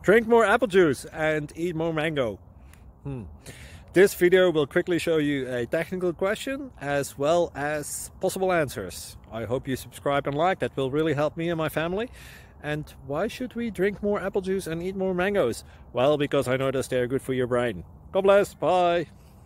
Drink more apple juice and eat more mango. This video will quickly show you a technical question as well as possible answers. I hope you subscribe and like, that will really help me and my family. And why should we drink more apple juice and eat more mangoes? Well, because I noticed they're good for your brain. God bless, bye!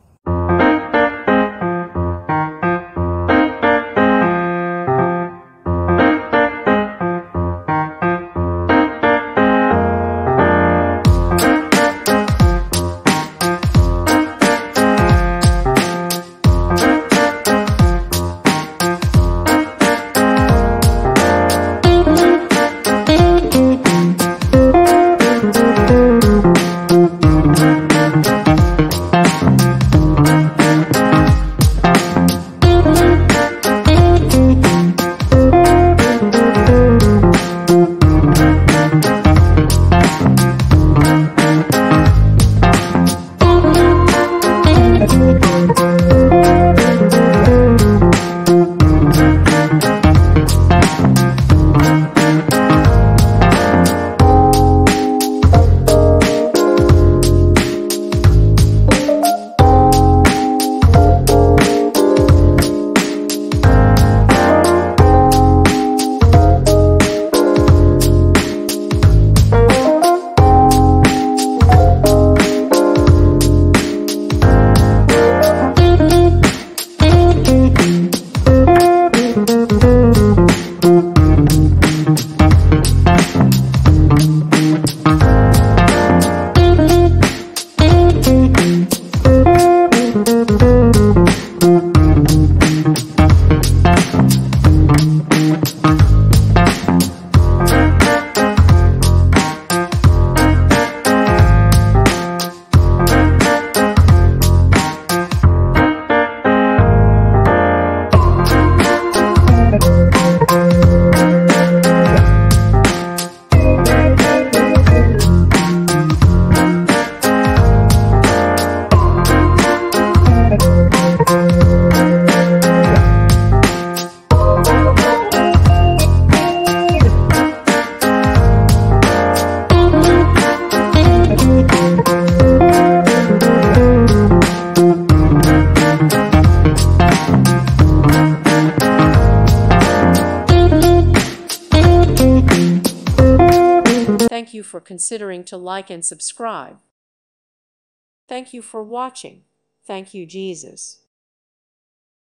Thank you for considering to like and subscribe. Thank you for watching. Thank you, Jesus.